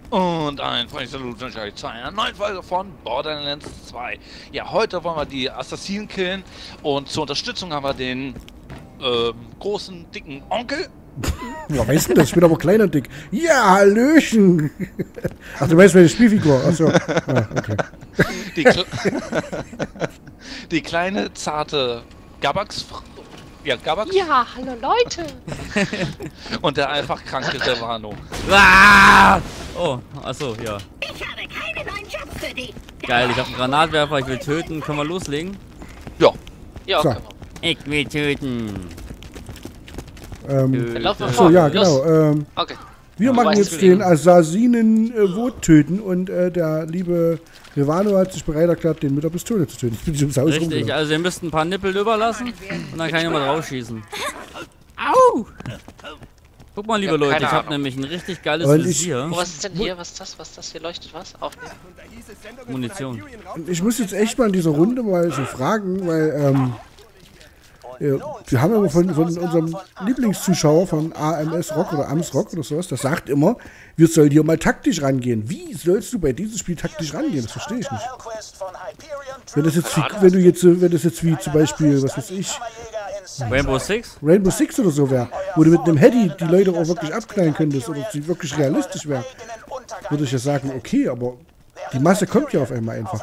Und ein freundliches Salut zu einer neuen Folge von Borderlands 2. Ja, heute wollen wir die Assassinen killen und zur Unterstützung haben wir den großen, dicken Onkel. Ja, weißt du das? Ich bin aber klein und dick. Ja, Hallöchen! Ach, du weißt, welche Spielfigur? Achso. Ah, okay. Die kleine, zarte Gabax. Ja, Gabax. Ja, hallo Leute! Und der einfach kranke Servano. Ah! Oh, achso, ja. Ich habe keine neuen Jobs für dich. Geil, ich habe einen Granatwerfer, ich will töten. Können wir loslegen? Ja. Ja, So. können wir. Ich will töten. Dann laufen wir So, vor. ja, Los. genau. Okay. Wir Du machen weißt jetzt es den nicht. Assassinen Wot töten und der liebe Rivano hat sich bereit erklärt, den mit der Pistole zu töten. Ich bin nicht ums Haus Richtig, rumgelaufen. also ihr müsst ein paar Nippel überlassen und dann kann ich mal draufschießen. Au! Guck mal, liebe Ja, Leute, keine ich habe Ahnung. nämlich ein richtig geiles Und ich- Visier. Oh, was ist denn hier? Was ist das? Was ist das hier? Leuchtet was? Aufnehmen. Munition. Und ich muss jetzt echt mal in dieser Runde mal so fragen, weil wir haben immer von unserem Lieblingszuschauer von AMS Rock oder AMS Rock oder sowas, der sagt immer, wir sollen hier mal taktisch rangehen. Wie sollst du bei diesem Spiel taktisch rangehen? Das verstehe ich nicht. Wenn das jetzt wie zum Beispiel, was weiß ich, Rainbow Six? Rainbow Six oder so wäre, wo du mit einem Heady die Leute auch wirklich abknallen könntest oder sie wirklich realistisch wäre, würde ich ja sagen, okay, aber die Masse kommt ja auf einmal einfach.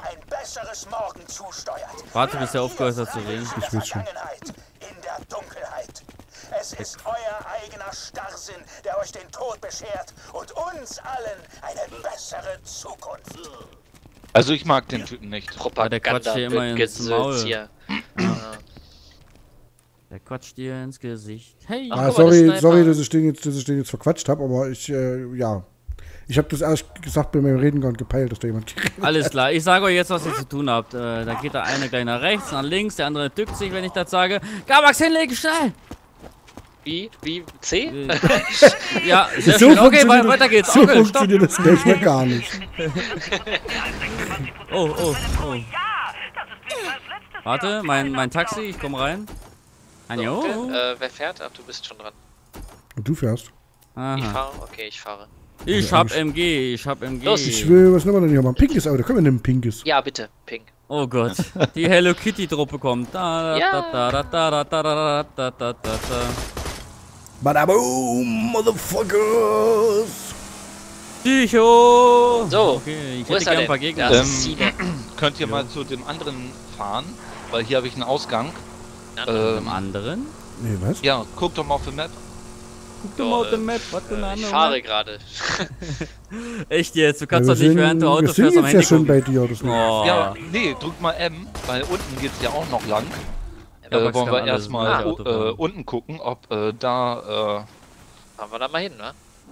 Warte, bis er aufgehört hat zu reden. Ich weiß schon. Es ist euer eigener Starrsinn, der euch den Tod beschert und uns allen eine bessere Zukunft. Also ich mag den Typen nicht. der quatscht hier immer ins Maul. Gesülz hier. Der quatscht dir ins Gesicht. Hey! Ah, guck mal, sorry, das Sniper. dass ich den jetzt verquatscht habe, aber ich, ja. Ich habe das ehrlich gesagt bei meinem Reden gar nicht gepeilt, dass da jemand Alles klar, ich sage euch jetzt, was ihr zu tun habt. Da geht der eine gleich nach rechts, nach links, der andere dückt sich, wenn ich das sage. Gabax hinlegen, schnell! Wie? C? Ja, sehr So schön. Okay, funktioniert weiter geht's. So Okay, stopp. funktioniert das gleich mal gar nicht. Oh. Warte, mein Taxi, ich komm rein. Anjo. Wer fährt? Ach, du bist schon dran. Und du fährst. Ich Aha. fahre? Okay, ich fahre. Ich hab MG. Los. Ich will, was nehmen wir denn hier mal? Ein pinkes Auto. Komm, wir nehmen ein pinkes. Ja, bitte. Pink. Oh Gott, die Hello Kitty Truppe kommt. Da, Ja. da, da, da, da, da, da, da, da, da. Badaboom, Motherfuckers! Psycho! So, Okay, ich wo hätte ist er gerne ein paar denn? Gegner. Der Assassine. Könnt ihr mal zu dem anderen fahren? Weil hier habe ich einen Ausgang. Dem anderen? Nee, was? Ja, guck doch mal auf die Map. Guck doch mal auf der Map, was für eine Ich andere fahre Map. gerade. Echt jetzt? Du kannst Ja, doch nicht während du wir Auto sind fährst am jetzt ja Handy schon gucken. bei dir. Das Oh. Ja, nee, drück mal M, weil unten geht's ja auch noch lang. Gabax Wollen kann wir alles erstmal mit Auto fahren. unten gucken, ob da Fahren wir da mal hin, ne?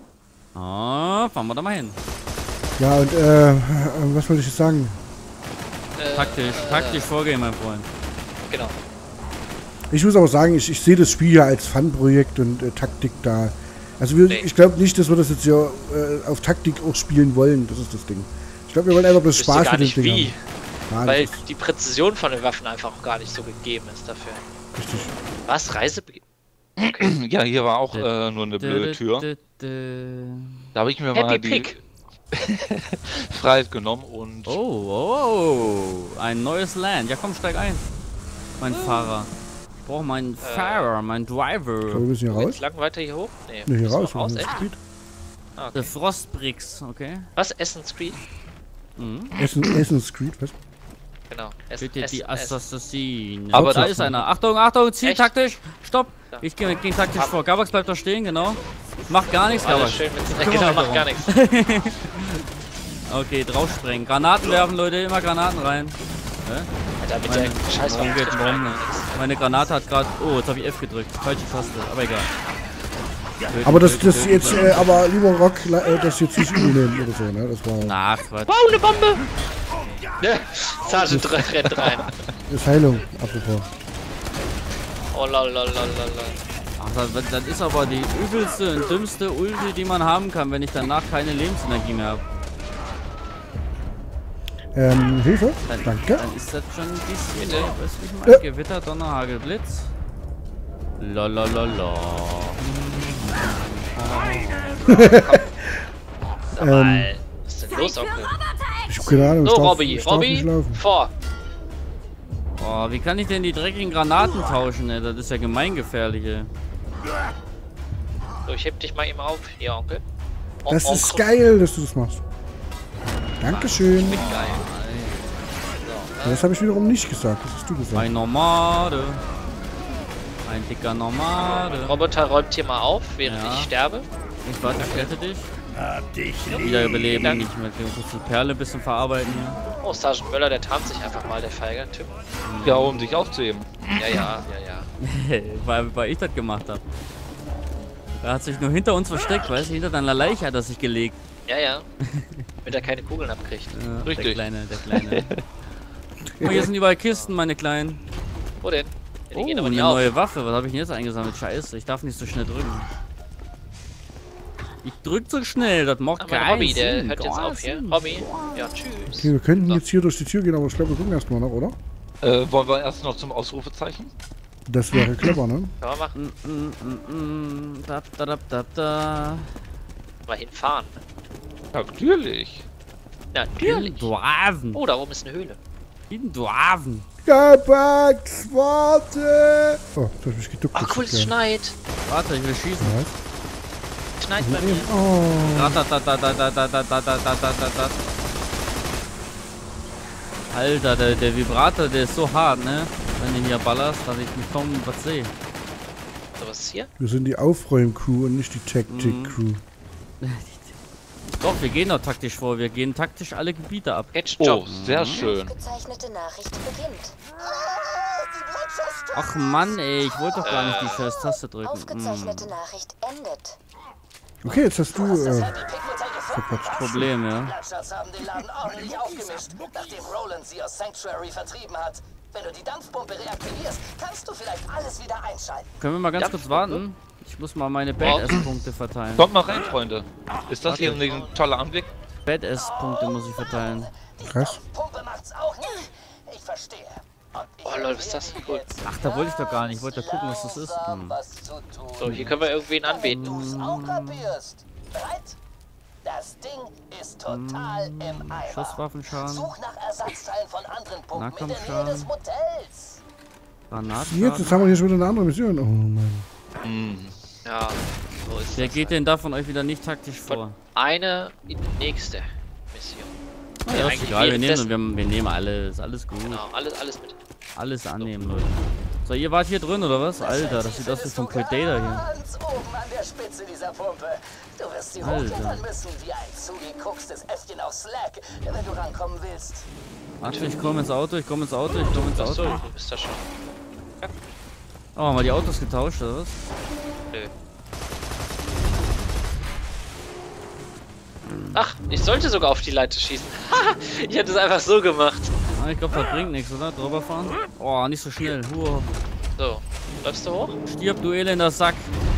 Fahren wir da mal hin. Ja, und was wollte ich jetzt sagen? Taktisch vorgehen, mein Freund. Genau. Ich muss aber sagen, ich sehe das Spiel ja als Fun-Projekt und Taktik da. Also Nee. ich glaube nicht, dass wir das jetzt hier auf Taktik auch spielen wollen. Das ist das Ding. Ich glaube, wir wollen einfach bloß Ich wüsste Spaß gar mit dem nicht Ding wie. haben. Ja, Weil das ist die Präzision von den Waffen einfach auch gar nicht so gegeben ist dafür. richtig. Was? ja, hier war auch nur eine blöde Tür. Da habe ich mir mal Happy die Pig. Freiheit genommen und Oh, ein neues Land. Ja, komm, steig ein. Mein Fahrer. Ich brauche meinen Fahrer, meinen So, wir Driver. müssen hier raus. Jetzt lang weiter hier hoch? Nee, Ne, hier müssen wir raus. raus, Wir echt? müssen Ah, The okay. Frostbricks, okay. Was? Essence Creed? Mhm. Essen Street, was? Genau. Bitte die Assassinen. Aber da das- ist einer. Achtung, zieh Echt? taktisch. Stopp. Ja. Ich gehe taktisch vor. Gabax bleibt da stehen, genau. Macht gar nichts, Alles Gabax. schön mit kümmere Genau, mich macht darum. gar nichts. Okay, draufsprengen. Granaten werfen, Leute. Immer Granaten rein. Alter, mit der scheiß Warum Waffe geht trifft Bombe? man nichts. Meine Granate hat gerade... Oh, jetzt habe ich F gedrückt. Falsche Taste. Aber egal. Aber das jetzt, aber lieber Rock, das jetzt nicht übel nehmen oder so, ne? Das war Na, Quatsch. Wow, eine Bombe! Ja, Sergeant rennt rein. das ist Heilung, apropos. Oh lol. Ach, das ist aber die übelste und dümmste Ulti, die man haben kann, wenn ich danach keine Lebensenergie mehr habe. Hilfe? Danke. Dann ist das schon ein bisschen... Bitte? Weißt du, wie ich meine? Gewitter, Donner, Hagel, Blitz. Lalalala. Sag mal, los, Onkel. Ich hab keine Ahnung. So, ich darf Robby, nicht Robby, laufen. vor. Oh, wie kann ich denn die dreckigen Granaten tauschen, ey? Das ist ja gemeingefährlich, ey. So, ich heb dich mal eben auf. Hier, Onkel. Das ist geil, dass du das machst. Dankeschön. Geil. Das habe ich wiederum nicht gesagt. Das hast du gesagt. Ein Nomade. Ein dicker Nomade. Roboter räumt hier mal auf, während Ja. ich sterbe. Ich warte, ich rette dich. Wiederbeleben. Ich möchte kurz die Perle ein bisschen verarbeiten hier. Oh, Sergeant Möller, der tarnt sich einfach mal, der feige Typ. Ja, um dich aufzuheben. Ja. weil ich das gemacht habe. Er hat sich nur hinter uns versteckt, weißt du? Hinter deiner Leiche hat er sich gelegt. Ja. Damit er keine Kugeln abkriegt. Ja, Richtig. Der Kleine. Oh, hier sind überall Kisten, meine Kleinen. Wo denn? Ja, die Oh, gehen eine aber nicht auf. neue Waffe. Was habe ich denn jetzt eingesammelt? Scheiße, ich darf nicht so schnell drücken. Ich drück so schnell, das macht Aber mein keinen Hobby, der Sinn. hört jetzt auf hier. Sinn. Hobby. Ja, tschüss. Okay, wir könnten jetzt hier durch die Tür gehen, aber ich glaube, wir gucken erstmal noch, oder? Wollen wir erst noch zum Ausrufezeichen? Das wäre clever, ne? Kann man machen. Da. Mal hinfahren. Natürlich. Natürlich. Duaven. Oh, da oben ist eine Höhle. Duaven. Gabax, warte! Oh, da hab ich mich geduckt. Ach cool, es schneit. Warte, ich will schießen. Schneit bei mir. Oh, Ratatatatatatatatatatatatat. Alter, der Vibrator, der ist so hart, ne? Wenn du hier ballerst, dass ich mich kaum was sehe. So, was ist hier? wir sind die Aufräum-Crew und nicht die Taktik-Crew. Doch, wir gehen doch taktisch vor. Wir gehen taktisch alle Gebiete ab. Catch Oh, Job. sehr schön. Gezeichnete Nachricht beginnt. Ach Mann, ey, ich wollte doch gar nicht die scheiß Taste drücken. Aufgezeichnete Nachricht endet. Okay, jetzt hast du Problem, ja. Bloodshotz haben den Laden ordentlich aufgemischt, nachdem Roland sie aus Sanctuary vertrieben hat. Wenn du die Dampfpumpe reaktivierst, kannst du vielleicht alles wieder einschalten. Können wir mal ganz kurz warten? Ich muss mal meine Badass-Punkte verteilen. Kommt mal rein, Freunde. Ist das hier ein toller Anblick? Badass-Punkte muss ich verteilen. Die Krass. Dampfpumpe macht's auch nicht. Ich verstehe. Und ich Oh lol, was ist das? Cool. Ach, da wollte ich doch gar nicht. Ich wollte gucken, was das ist. langsam was zu tun. So, hier können wir irgendwen anbeten. Du's auch kapierst. Bereit? Das Ding ist total im Eimer. Schusswaffenschaden, Such nach Ersatzteilen von anderen Pumpen in der Nähe Nahkampfschaden. des Motels. Jetzt Granaten. haben wir hier schon wieder eine andere Mission. Oh Mann. Ja, so ist Wer das geht denn da von euch wieder nicht taktisch vor? Von eine in die nächste Mission. Ja, ist eigentlich egal, wir währenddessen- nehmen alles. Alles gut. Genau, alles mit. Alles annehmen, Leute. So, ihr wart hier drin, oder was? Alter, das sieht aus wie vom Predator hier. Ganz oben an der Spitze dieser Pumpe. Du wirst sie Alter. hochklettern müssen wie ein zugeguckstes Äffchen auf Slack, wenn du rankommen willst. Warte, ich komme ins Auto. Achso, du bist da schon. Oh, haben wir die Autos getauscht, oder was? Nö. Ach, ich sollte sogar auf die Leiter schießen. Ich hätte es einfach so gemacht. Ah, ich glaube, das bringt nichts, oder? Drüber fahren? Oh, nicht so schnell. Huah. So, läufst du hoch? Stirb, du elender Sack.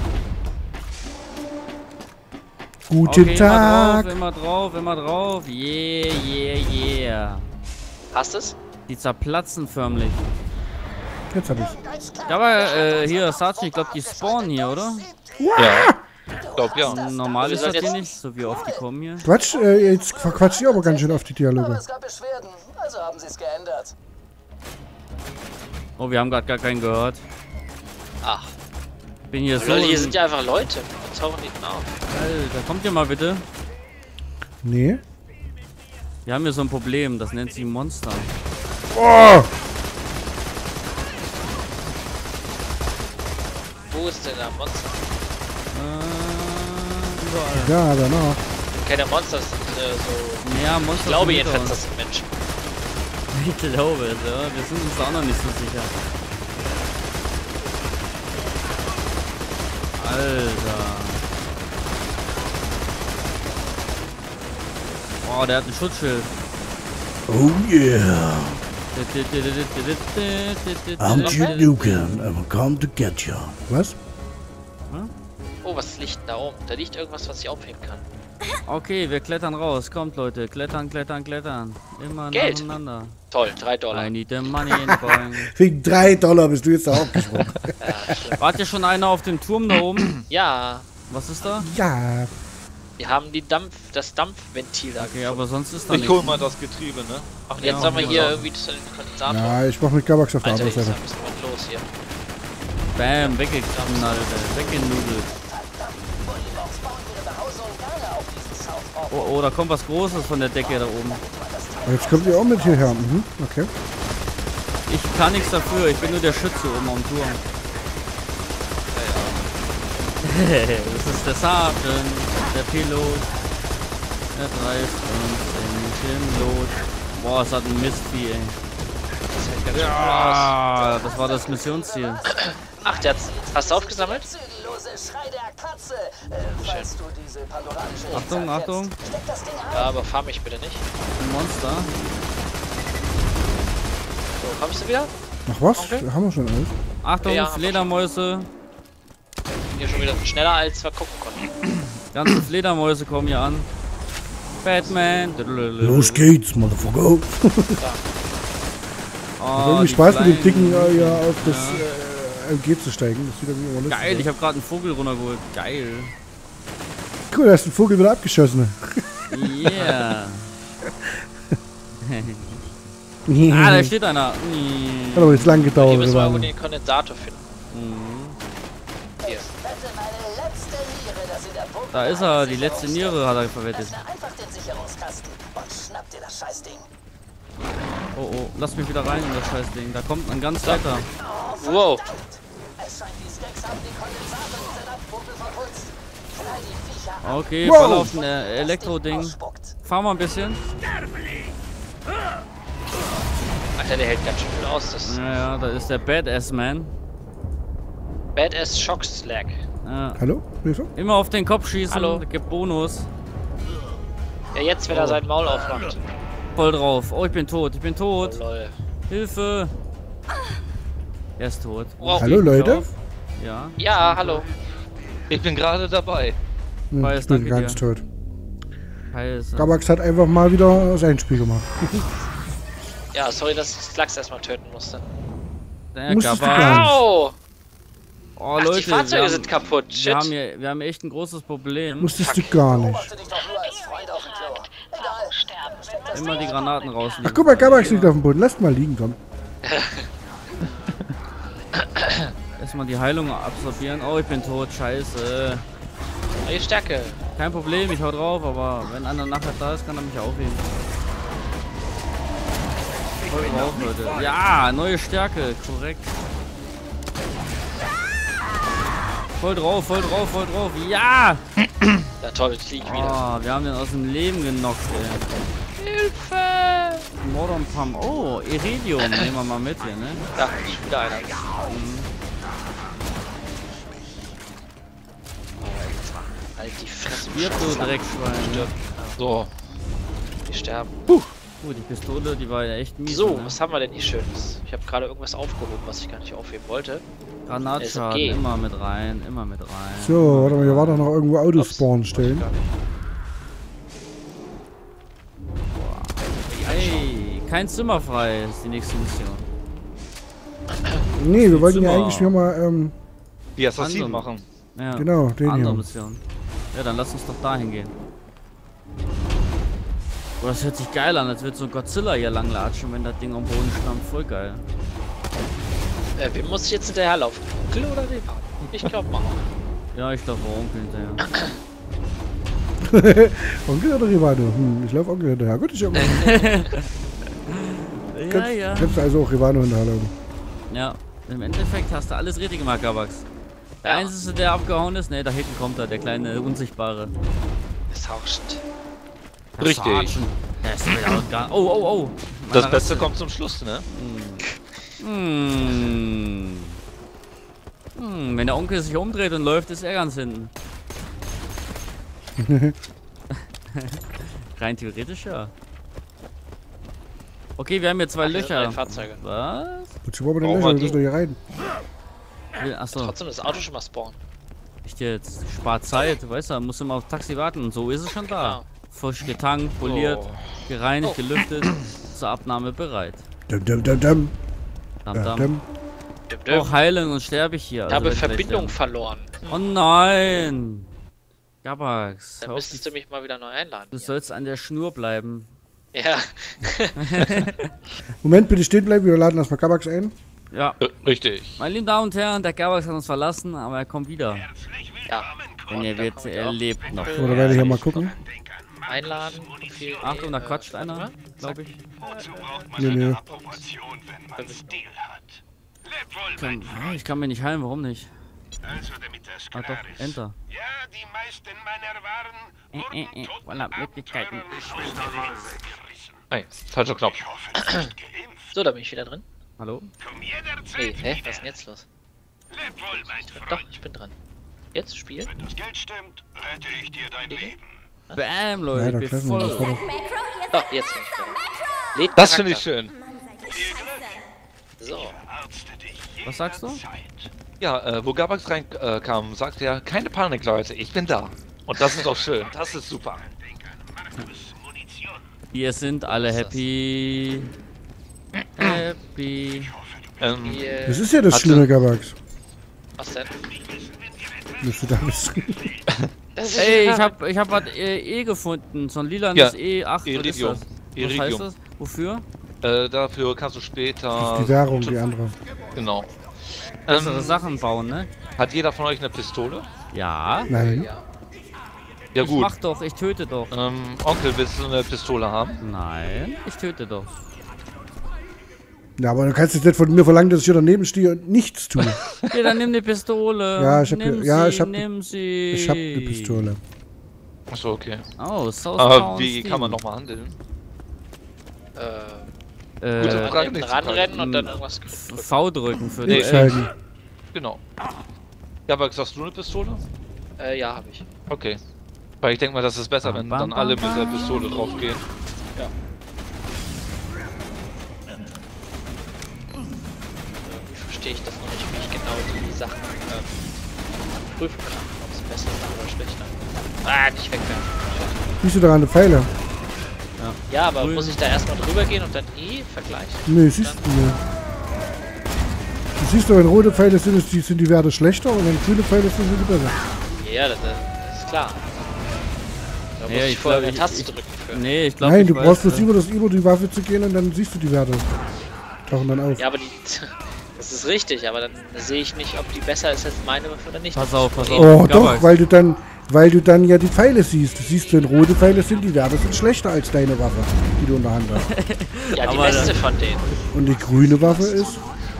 Guten Okay, Tag! immer drauf. Yeah. Hast es? Die zerplatzen förmlich. Jetzt hab ich's. Ja, aber hier, Sergeant, ich glaube, die spawnen hier, oder? Ja. Ich glaub ja. Normal Wir ist das sollen hier jetzt- nicht, so wie oft die kommen hier. Quatsch, jetzt verquatscht ihr aber ganz schön auf die Aber Dialoge. es gab Beschwerden, also haben sie es geändert. Oh, wir haben gerade gar keinen gehört. Ach, Bin hier so. Leute, hier sind ja einfach Leute. Was tauchen die denn auf? Alter, kommt ihr mal bitte. Nee. Wir haben hier so ein Problem, das nennt sich Monster. Oh! Wo ist denn der Monster? Überall. Ja, danach. Keine Monster, das sind so. Ja, Monster. Ich glaube sind jedenfalls, hinter das sind Menschen. uns. Ich glaube es, ja. Wir sind uns da auch noch nicht so sicher. Alter. Oh, der hat ein Schutzschild. Oh yeah. I'm Duke Nukem and we'll come to get you. Was? Oh, was liegt da oben? Da liegt irgendwas, was ich aufheben kann. Okay, wir klettern raus. Kommt, Leute. Klettern. Immer Geld. nacheinander. Toll, $3. I need the money in the bank. Wegen $3 bist du jetzt da aufgesprungen. Wart ihr schon einer auf dem Turm da oben? Ja, Was ist da? Ja. Wir haben das Dampfventil da. Okay, aber sonst ist da Ich nichts. hol mal das Getriebe, ne? Ach, jetzt haben wir hier irgendwie den Kondensator. Ja, ich mach mit Gabax auf der Alter, anderen ist ja Seite. ein bisschen was los hier. Bam, weggeknallt, weggenudelt. Oh, da kommt was Großes von der Decke da oben. Jetzt kommt ihr auch mit hierher. Mhm, okay. Ich kann nichts dafür, ich bin nur der Schütze oben am Turm. Das ist der Sergeant, der Pilot. Der treibt uns den Schirmlot. Boah, es hat ein Mistvieh, ey. Das hält ganz schön Ja, das war das Missionsziel. cool aus. Ach, hast du aufgesammelt? Zügellose Schrei der Katze. Falls du diese pandoranische Achtung, Hitze Achtung. erkennst, steck das Ding ein. Ja, aber fahr mich bitte nicht. Ein Monster. So, kommst du wieder? Ach was? Okay. Haben wir schon alles? Achtung, Ja, Fledermäuse. Hier schon wieder schneller, als wir gucken konnten. Ganze Fledermäuse kommen hier an. Batman. Los geht's, Motherfucker. Oh, Irgendwie die Spaß mit dem kleinen- Dicken ja auf das MG zu steigen. Das sieht irgendwie immer lustig Geil, aus. ich habe gerade einen Vogel runtergeholt. Geil. Cool, da ist ein Vogel wieder abgeschossen. Yeah. Ah, da steht einer. Hat aber jetzt lang Hier gedauert. müssen wir Rivano. irgendwo den Kondensator finden. Hier. Wette meine letzte Niere, dass in der Pumpe Da ist er, die letzte Niere hat er verwettet. Öffne einfach den Sicherungskasten und schnapp dir das Scheißding. Oh, oh, lass mich wieder rein in das Scheißding. Da kommt ein ganz weiter. Wow. Es scheint, die Stacks haben die Kondensator dieser Dampfpumpe verputzt. Knall die Viecher ab. Okay, Wow. voll auf ein Elektro-Ding. Ausspuckt. Fahr mal ein bisschen. Alter, der hält ganz schön viel aus. Das Ja, da ist der Badass-Man. Badass Shock Slack. Ja. Hallo? Hilfe? Immer auf den Kopf schießen. Hallo. Gibt Bonus. Ja, jetzt, wenn er sein Maul aufmacht. Voll drauf. Oh, ich bin tot. Ich bin tot. Oh, lol. Hilfe. Er ist tot. Wow. Hallo, Leute? Auf. Ja. Ja, hallo. Ich bin gerade dabei. Ich Weiß, bin danke ganz dir. tot. Scheiße. Gabax hat einfach mal wieder sein Spiel gemacht. Ja, sorry, dass ich Slacks erstmal töten musste. Der Musstest du Gabax. gar nicht. Au! Oh, Ach, Leute, die Fahrzeuge wir sind haben, kaputt. Shit. wir haben echt ein großes Problem. Musstest du gar nicht. Beobachte dich doch nur als Freund auf dem Klo. Egal. Steck das Immer die Granaten rausnehmen. Ach, guck mal, Gabax liegt auf dem Boden. Lasst mal liegen, komm. Erstmal die Heilung absorbieren. Oh, ich bin tot. Scheiße. Neue Stärke. Kein Problem, ich hau drauf, aber wenn einer nachher da ist, kann er mich aufheben. Voll drauf, Leute. Ja, neue Stärke, korrekt. Voll drauf, voll drauf, voll drauf. Ja! Ja, toll, ich lieg wieder. Oh, wir haben den aus dem Leben genockt, ey. Hilfe! Modern Pump. Oh, Iridium. Nehmen wir mal mit hier, ne? Da ist wieder einer. Halt die Fresse. Stirb, du Dreckschwein. Stirb. So. Die sterben. Die Pistole, die war ja echt mies. So, ne? was haben wir denn hier Schönes? Ich habe gerade irgendwas aufgehoben, was ich gar nicht aufheben wollte. Granatschaden, SMG. immer mit rein, immer mit rein. So, warte mal, hier war doch noch irgendwo Ups, Autospawn wollte stehen. ich gar nicht. Ey, kein Zimmer frei ist die nächste Mission. Nee, wir wollten ja Zimmer. eigentlich nur mal, Die Assassinen Andere. machen. Ja, genau, den andere hier. Mission. Ja, dann lass uns doch dahin gehen. Boah, das hört sich geil an, als würde so ein Godzilla hier langlatschen, wenn das Ding am Boden stampft. Voll geil. Wem muss ich jetzt hinterherlaufen? Onkel oder Repa? Ich glaub mal. Ja, ich glaube Onkel hinterher. Onkel oder Rivano? Ich laufe Onkel hinterher. Gut, ich hab Kannst du also auch Rivano hinterherlaufen. Ja, im Endeffekt hast du alles richtig gemacht, Gabax. Der Ja. Einzige, der abgehauen ist, ne, da hinten kommt er, der kleine Unsichtbare. Es hauscht. Der Richtig. Sergeant. Der ist wieder gar. Oh, oh, oh. Das Meine Beste Rasse. kommt zum Schluss, ne? Wenn der Onkel sich umdreht und läuft, ist er ganz hinten. Rein theoretisch ja. Okay, wir haben hier zwei Ach, hier sind Löcher. neue Fahrzeuge. Was? Wozu wollen wir Brauchen denn wir Löcher? Du bist doch hier rein. Achso, Trotzdem das Auto schon mal spawnen. echt jetzt. Spart Zeit, weißt du, musst du mal auf Taxi warten und so ist es schon da. Genau. Frisch getankt, poliert, Oh. gereinigt, Oh. gelüftet, zur Abnahme bereit. Dum, dum, dum, dum. Dam, dam. Dum. Dim, dim. Oh, heilen und sterbe ich hier. Ich habe wenn ich gleich Verbindung sterbe. verloren. Oh nein! Gabax, Dann müsstest du mich mal wieder neu einladen. du hier. sollst an der Schnur bleiben. Ja. Moment, bitte stehen bleiben, wir laden erstmal Gabax ein. Ja. Richtig. Meine lieben Damen und Herren, der Gabax hat uns verlassen, aber er kommt wieder. Ja. Und er lebt noch. So, da werde ich hier mal gucken. Einladen. Achtung, da quatscht einer, glaube ich. Nee. Ich kann mich nicht heilen, warum nicht? Also damit das Ah klar doch, ist. Enter. Ja, die meisten meiner Waren wurden tot Voilà, und Möglichkeiten. abgerissen. Ey, falscher Knopf. Ich hoffe, du bist geimpft. So, da bin ich wieder drin. Hallo? Komm jederzeit Nee, hä? wieder. Was ist denn jetzt los? Leb wohl, mein Doch, Freund. ich bin dran. Jetzt Spiel? Wenn das Geld stimmt, rette ich dir dein Leben. Bam, Ja, Leute, da ich bin treffen wir uns. voll. Doch, jetzt bin ich dran. Lädt Das finde ich Charakter. schön. So. Arzte dich Was sagst du? jederzeit. Ja, wo Gabax reinkam, sagte er, keine Panik, Leute, ich bin da. Und das ist doch schön, das ist super. Denk an Markus Munition. Wir sind alle Was ist happy. Happy. Hier. Das ist ja das Hat Schlimme, Gabax. Was denn? Dass du da bist. Das ist Ey, ich hab was gefunden. So ein lilanes Ja, E8. Was ist Iridium. das? Was Iridium. heißt das? Wofür? Dafür kannst du später... Die Währung, die andere. Genau. Bessere Sachen bauen, ne? Hat jeder von euch eine Pistole? Ja. Nein. Ja Ich gut. mach doch, ich töte doch. Onkel, willst du eine Pistole haben? Nein, ich töte doch. Ja, aber du kannst jetzt nicht von mir verlangen, dass ich hier daneben stehe und nichts tue. Okay, dann nimm die Pistole. Ja, ich hab nimm ge- ja, sie, ich hab- nimm sie. Ich hab eine Pistole. Achso, okay. Oh, so Aber wie kann man nochmal handeln? Gute Frage, nicht zu ranrennen und dann fragen. irgendwas drücken. V drücken für Nee. die X halten. Genau. Gabax, hast du eine Pistole? Ja, habe ich. Okay. Weil ich denke mal, das ist besser, wenn Bam, dann bam, alle bam. mit der Pistole draufgehen. Irgendwie verstehe ich das noch nicht, wie ich genau die Sachen prüfen kann. Ob es besser ist oder schlechter. Ah, nicht wegwerfen. Siehst du daran eine Pfeile? Ja, aber Grün. muss ich da erstmal drüber gehen und dann vergleichen? Nee, siehst du nicht. Du siehst doch, wenn rote Pfeile sind, sind die Werte schlechter und wenn grüne Pfeile sind, sind die besser. Ja, das ist klar. Da muss Ja, ich ich vorher glaub, eine Taste drücken für. Nee, ich glaube Nein, du brauchst bloß über die Waffe zu gehen und dann siehst du die Werte. Tauchen dann auf. Ja, aber die. Das ist richtig, aber dann sehe ich nicht, ob die besser ist als meine Waffe oder nicht. Pass Das auf, ist pass das auf. Problem. Oh, Gabax. doch, weil du dann ja die Pfeile siehst. Du siehst, wenn rote Pfeile sind, die Werte sind schlechter als deine Waffe, die du in der Hand hast. Ja, die Aber beste von denen. Und die grüne Waffe ist?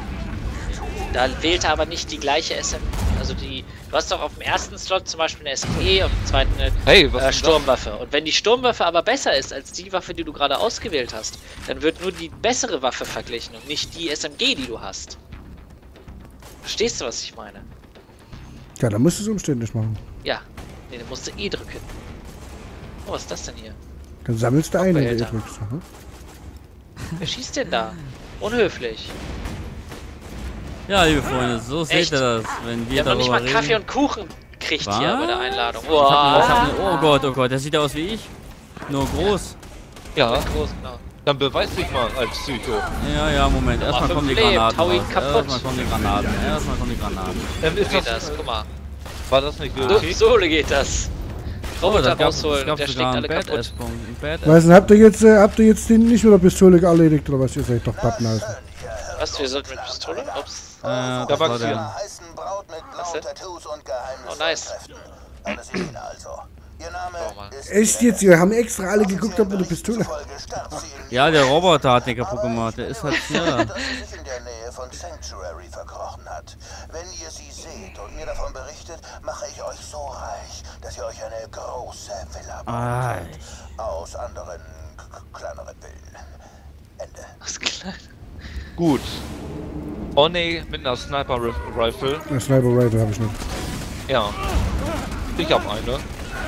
Da wählt er aber nicht die gleiche SM. Also die. Du hast doch auf dem ersten Slot zum Beispiel eine SMG, auf dem zweiten eine Hey, was ist das? Sturmwaffe. Und wenn die Sturmwaffe aber besser ist als die Waffe, die du gerade ausgewählt hast, dann wird nur die bessere Waffe verglichen und nicht die SMG, die du hast. Verstehst du, was ich meine? Ja, dann musst du es umständlich machen. Ja. Nee, dann musst du E drücken. Oh, was ist das denn hier? Dann sammelst du ein, wenn du Behälter. drückst. Hm? Wer schießt denn da? Unhöflich. Ja, liebe Freunde, so seht Echt? ihr das, wenn wir Wir haben noch nicht darüber mal reden. Kaffee und Kuchen kriegt hier Was? bei der Einladung. Ich hab Wow. oh Gott, der sieht aus wie ich. Nur groß. Ja, Groß, genau. dann beweis dich mal als Psycho. Ja, Moment. Erstmal kommen die fünf Leben, Granaten. hau ihn raus. kaputt. Erstmal kommen die Granaten. Ist Wie geht das? Guck mal. war das nicht So, wirklich? so geht das. Oh, Roboter da gab rausholen, es der schlägt sogar einen alle kaputt. Badass-Punkt. Ein Badass. Weißt du, habt ihr jetzt den nicht mit der Pistole erledigt oder was? Ihr seid doch Pappenhausen. Was, wir sollten mit Pistole? Ups. Was Gabax war hier. denn? heißen Braut mit Was denn? blauen Tattoos und geheimnisvollen Oh, nice. Kräften. Eine Sirene also. Ihr Name Schau mal. ist Echt jetzt? Wir haben extra alle geguckt, ob wir eine Pistole. zufolge starb sie in Ja, der Roboter hat den kaputt gemacht. Der ist halt schneller. dass sie sich in der Nähe von Sanctuary verkrochen hat. Wenn ihr sie seht und mir davon berichtet, mache ich euch so reich, dass ihr euch eine große Villa baut. Aus anderen, kleineren Villen. Ende. Was klein. Gut. Oh nee, mit einer Sniper-Rifle. Eine Sniper Rifle habe ich nicht. Ja. Ich hab eine.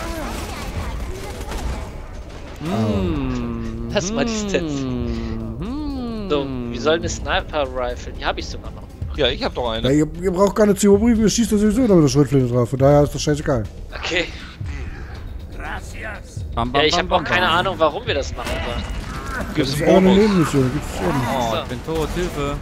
Das mal Distanz. So, wie soll eine Sniper-Rifle? Die habe ich sogar noch. Ja, ich hab doch Ja, eine. ihr braucht gar nicht zu überprüfen, ihr schießt da sowieso da mit der Schrotflinte drauf. Von daher ist das scheißegal. Okay. Bam, Ja, ich habe auch bam, keine bam. Ahnung, warum wir das machen sollen. Gibt's Das ist einen auch eine Bonus? Nebenmission. Gibt's eben. Oh, ich bin tot, Hilfe.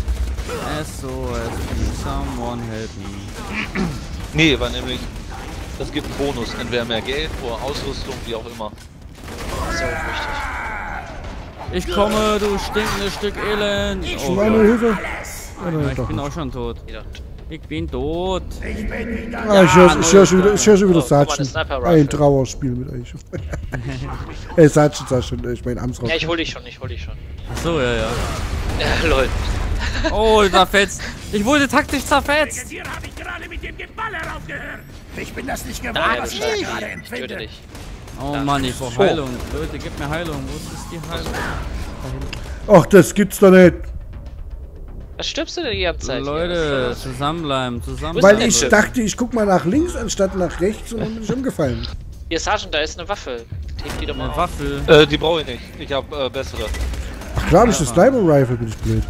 SOS, someone help me. Nee, war nämlich Das gibt einen Bonus, entweder mehr Geld oder Ausrüstung, wie auch immer. So, richtig. Ich komme, du stinkendes Stück Elend. Oh Meine Gott. Hilfe. Ja, ich bin auch schon tot. Ich bin tot. Ah, ich höre schon wieder Oh, guck mal, Sergeant. eine Sniper-Rifle. Ein Trauerspiel mit euch. Ey, Sergeant, sag schon, ich mein Amtsrock. Ja, ich hol dich schon. Ach so, ja. Ja, lol. Oh, zerfetzt. Ich wurde taktisch zerfetzt. Hier habe ich gerade mit dem Geballer aufgehört. Ich bin das nicht gewohnt, Nein, was ich Bescheid. gerade Ich töte empfinde. dich. Oh Mann, ich brauche Heilung. Leute, gib mir Heilung. Wo ist die Heilung? Ach, das gibt's doch nicht. Was stirbst du denn die ganze Zeit? Leute, zusammenbleiben, zusammenbleiben. Weil ich dachte, ich guck mal nach links anstatt nach rechts und dann bin ich umgefallen. Hier, Sergeant, da ist eine Waffe. Heb die doch mal Eine auf. Waffe. Die brauche ich nicht. Ich habe bessere. Ach klar, das ist eine Sniper Rifle, bin ich blöd.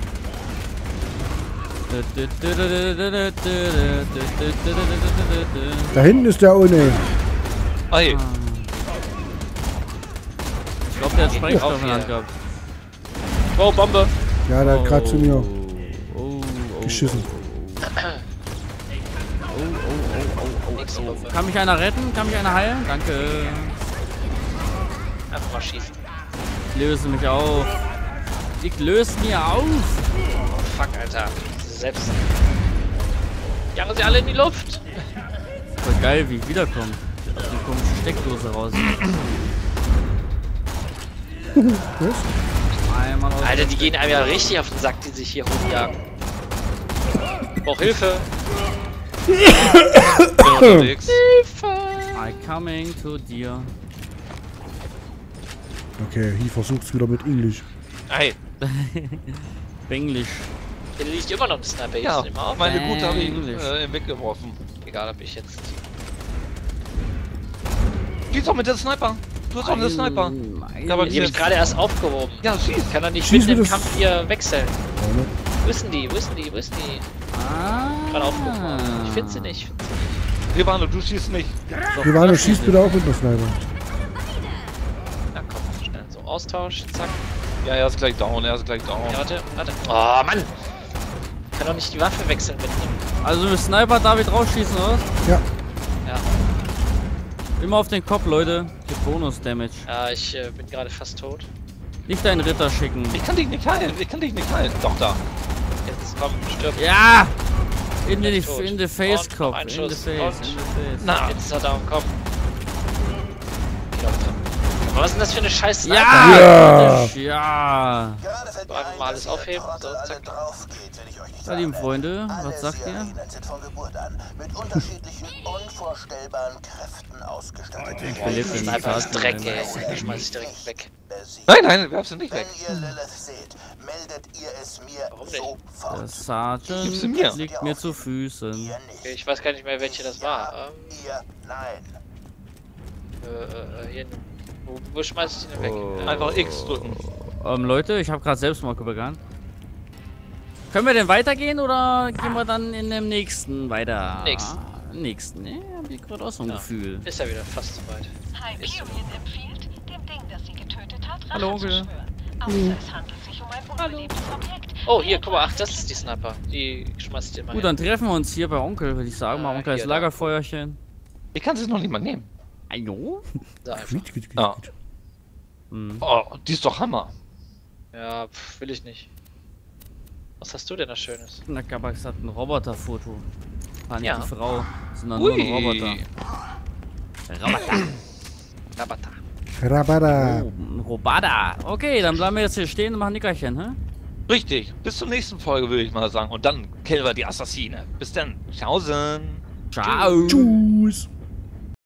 Da hinten ist der ohne. Hey, Ich glaube, der hat Sprengstoff in der Hand gehabt. Oh, Bombe. Ja, der hat gerade zu mir Oh, geschissen. Nächste Bombe. Kann mich einer retten? Kann mich einer heilen? Danke. Einfach mal schießen. Ich löse mich auf. Ich löse mir auf. Oh, fuck, Alter. Sie selbst. Jagen sie alle in die Luft. Voll geil, wie ich wiederkomme. Aus der komischen Steckdose raus. Einmal aus. Alter, die gehen einem ja richtig auf den Sack, die sich hier hochjagen. Ich brauch Hilfe. bin unterwegs. I coming to dir. Okay, hier versucht's wieder mit Englisch. Hey, Englisch. Hier liegt immer noch ein Sniper. ja, Jetzt immer auf. meine gute habe ich Englisch. weggeworfen. Egal, ob ich jetzt. Schieß doch mit der Sniper. Du hast doch eine Sniper. Ja, aber Die habe ich gerade erst aufgehoben. Ja, schieß. Ich kann doch nicht Schieß mitten im mir das- Kampf hier wechseln. Ja, ne? Wo ist denn die? Wo ist denn die? Wo ist denn die? Ah. Gerade aufgehoben. Ich finde sie nicht. Rivano, du schießt nicht. Ivano, schießt bitte auch mit einer Sniper. Na komm, schnell so. Austausch, zack. Ja, er ist gleich down, er ist gleich down. Ja, warte. Oh Mann! Ich kann doch nicht die Waffe wechseln mit einem. Also mit Sniper darf ich draufschießen, oder? Ja. Ja. Immer auf den Kopf, Leute. Gibt Bonus-Damage. Ja, ich bin gerade fast tot. Nicht deinen Ritter schicken. Ich kann dich nicht heilen, ich kann dich nicht heilen. Doch, da. Jetzt komm, stirb. Ja! In Bin the tot. face, Und noch Kopf. ein In the Schuss. face, Und- in the face. Na, Jetzt ist er down, komm. Aber was ist denn das für eine scheiß Sniper? Ja! Ja. Ja! Gerade fällt mir Einfach ein, mal alles dass ihr aufheben, trotz so, alle zack. drauf geht, wenn ich euch nicht Ja, lieben sage. Freunde, Alle was sagt ihr? Sirenen sind von Geburt an mit unterschiedlichen, unvorstellbaren Kräften ausgestattet. Belebt den Sniper ist Dreck, Karten, ey. Ich schmeiß ich direkt weg. Besiegt. nein, nein, werf sie nicht Wenn weg. ihr Lilith seht, meldet ihr es mir Warum nicht? sofort. Der Sergeant Gib's sie mir. liegt mir zu Füßen. Ihr nicht. Ich weiß gar nicht mehr, welche das war. Ihr nein. Hier. Wo schmeiß ich den denn weg? Einfach X drücken. Leute, ich habe gerade Selbstmord begangen. Können wir denn weitergehen oder gehen wir dann in dem nächsten weiter? Nächsten, ne? Hab ich gerade auch so ein Gefühl. Ist ja wieder fast soweit. Hyperion empfiehlt, dem Ding, das sie getötet hat, Rache Hallo, zu Onkel. schwören. Außer es handelt sich um ein unbeliebtes Objekt. Oh, hier, guck mal. Ach, das ist die Sniper. Die schmeiß ich dir mal Gut, hin. dann treffen wir uns hier bei Onkel, würde ich sagen. Mal Onkel als hier, da. Lagerfeuerchen. Ich kann sie noch nicht mal nehmen. Hallo? So einfach. Quiet, quiet, quiet, Ja. quiet. Oh, die ist doch Hammer. Ja, will ich nicht. Was hast du denn da Schönes? Na, Gabax hat ein Roboterfoto. War nicht Ja. die Frau, sondern nur ein Roboter. Ui. Roboter. Rabata. Rabada. Oh, ein Roboter. Okay, dann bleiben wir jetzt hier stehen und machen Nickerchen, hä? Richtig. Bis zur nächsten Folge, würde ich mal sagen. Und dann killen wir die Assassine. Bis dann. Tschaußen. Ciao. Tschüss.